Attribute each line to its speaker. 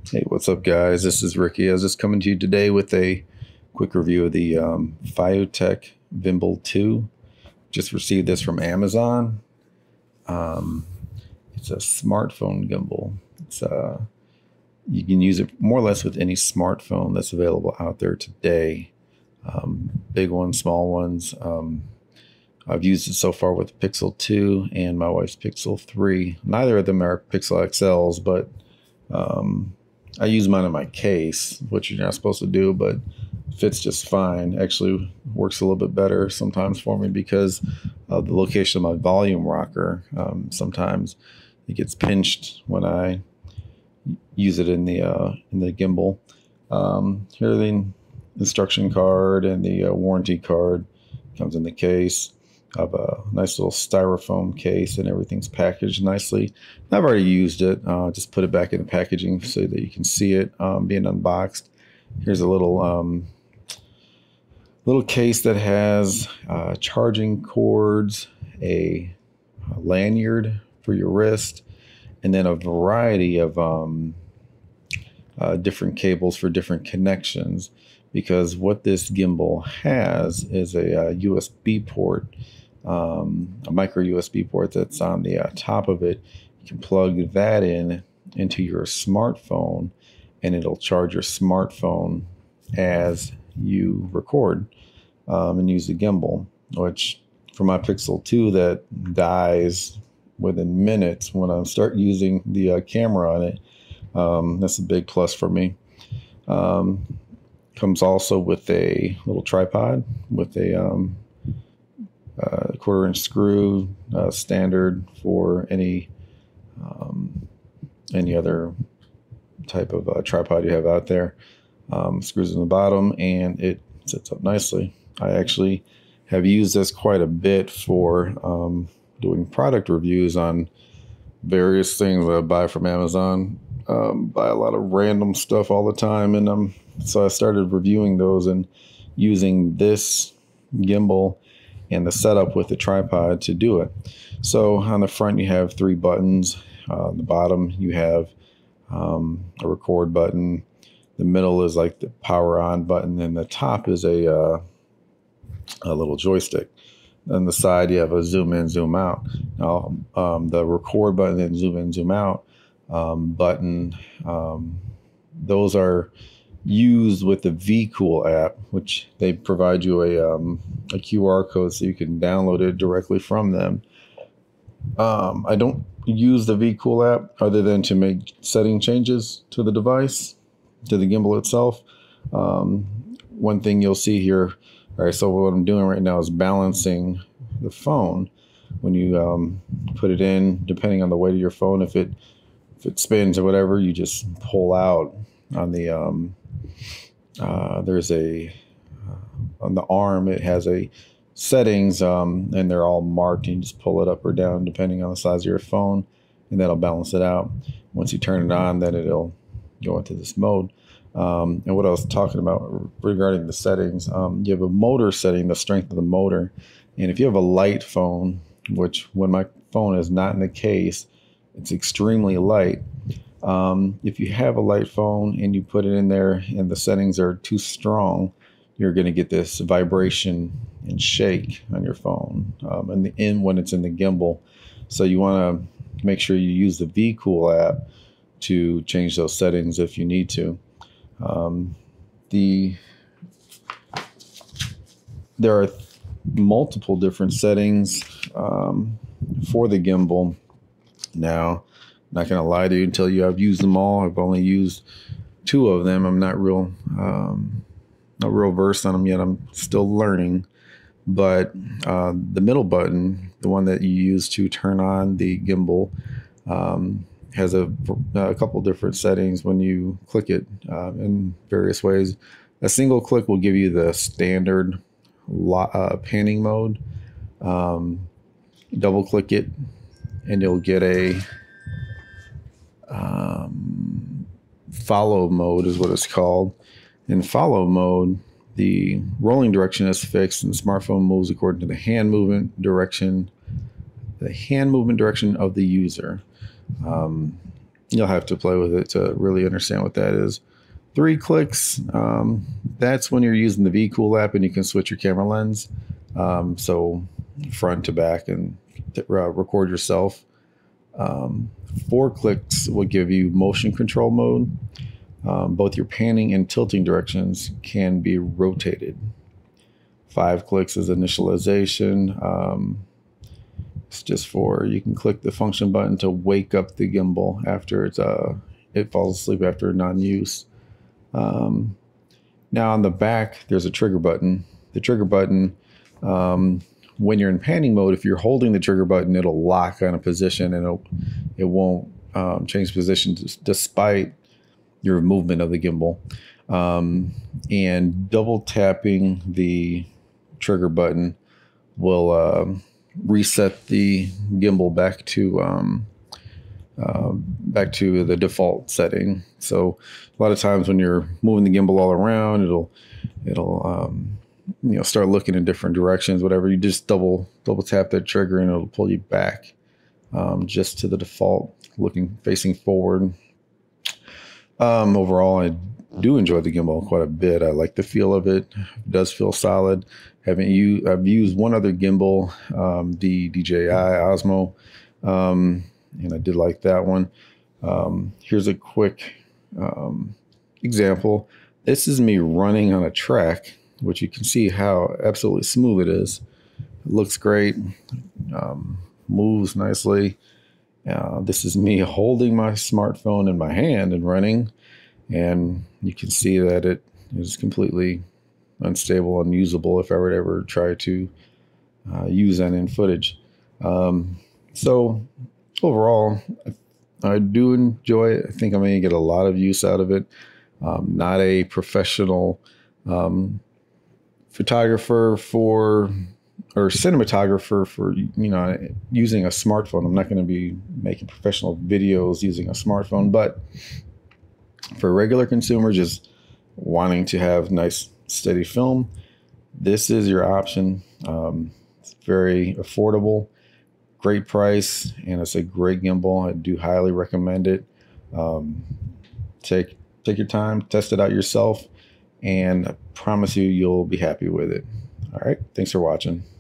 Speaker 1: Hey, what's up, guys? This is Ricky. I was just coming to you today with a quick review of the Fiotech Vimble 2. Just received this from Amazon. Um, it's a smartphone gimbal. You can use it more or less with any smartphone that's available out there today. Big ones, small ones. I've used it so far with the Pixel 2 and my wife's Pixel 3. Neither of them are Pixel XLs, but I use mine in my case, which you're not supposed to do, but fits just fine. Actually works a little bit better sometimes for me because of the location of my volume rocker. Sometimes it gets pinched when I use it in the gimbal. Here the instruction card and the warranty card comes in the case. I have a nice little styrofoam case and everything's packaged nicely. I've already used it. Just put it back in the packaging so that you can see it being unboxed. Here's a little case that has charging cords, a lanyard for your wrist, and then a variety of different cables for different connections. Because what this gimbal has is a USB port. A micro USB port that's on the top of it. You can plug that into your smartphone and it'll charge your smartphone as you record and use the gimbal, which for my Pixel 2 that dies within minutes when I start using the camera on it. That's a big plus for me. Comes also with a little tripod with a 1/4-inch screw, standard for any other type of tripod you have out there. Screws in the bottom and it sits up nicely. I actually have used this quite a bit for doing product reviews on various things that I buy from Amazon. Buy a lot of random stuff all the time, and so I started reviewing those and using this gimbal and the setup with the tripod to do it. So on the front you have 3 buttons. On the bottom you have a record button. The middle is like the power on button, and the top is a little joystick. On the side you have a zoom in, zoom out. Now the record button and zoom in, zoom out button, those are used with the VCool app, which they provide you a QR code so you can download it directly from them. I don't use the VCool app other than to make setting changes to the device, to the gimbal itself. One thing you'll see here, all right, so what I'm doing right now is balancing the phone. When you put it in, depending on the weight of your phone, if it spins or whatever, you just pull out on the there's on the arm, it has a settings and they're all marked. You just pull it up or down depending on the size of your phone, and that'll balance it out. Once you turn it on, then it'll go into this mode. And what I was talking about regarding the settings, you have a motor setting, the strength of the motor. And if you have a light phone, which when my phone is not in the case, it's extremely light. If you have a light phone and you put it in there and the settings are too strong, you're going to get this vibration and shake on your phone when it's in the gimbal. So you want to make sure you use the VCool app to change those settings if you need to. There are multiple different settings for the gimbal. Now, I'm not going to lie to you and tell you I've used them all. I've only used 2 of them. I'm not real versed on them yet. I'm still learning. But the middle button, the one that you use to turn on the gimbal, has a couple different settings when you click it in various ways. A single click will give you the standard panning mode. Double click it and you'll get a follow mode is what it's called. In follow mode, the rolling direction is fixed and the smartphone moves according to the hand movement direction of the user. you'll have to play with it to really understand what that is. 3 clicks, that's when you're using the VCool app and you can switch your camera lens. So front to back and record yourself. 4 clicks will give you motion control mode. Both your panning and tilting directions can be rotated. 5 clicks is initialization. It's just for, you can click the function button to wake up the gimbal after it falls asleep after non-use. Now on the back, there's a trigger button. The trigger button, when you're in panning mode, if you're holding the trigger button, it'll lock on a position and it won't change position despite your movement of the gimbal. And double tapping the trigger button will reset the gimbal back to the default setting. So a lot of times when you're moving the gimbal all around, it'll start looking in different directions, whatever. You just double tap that trigger and it'll pull you back just to the default, facing forward. Overall, I do enjoy the gimbal quite a bit. I like the feel of it. It does feel solid. I've used one other gimbal, the DJI Osmo, and I did like that one. Here's a quick example. This is me running on a track, which you can see how absolutely smooth it is. It looks great, moves nicely. This is me holding my smartphone in my hand and running, and you can see that it is completely unstable, unusable if I were to ever try to use that in footage. So overall, I do enjoy it. I think I'm going to get a lot of use out of it. Not a professional photographer or cinematographer for using a smartphone. I'm not going to be making professional videos using a smartphone, but for regular consumers just wanting to have nice steady film, this is your option. It's very affordable, great price, and it's a great gimbal. I do highly recommend it. Take your time, test it out yourself, and I promise you'll be happy with it. All right, thanks for watching.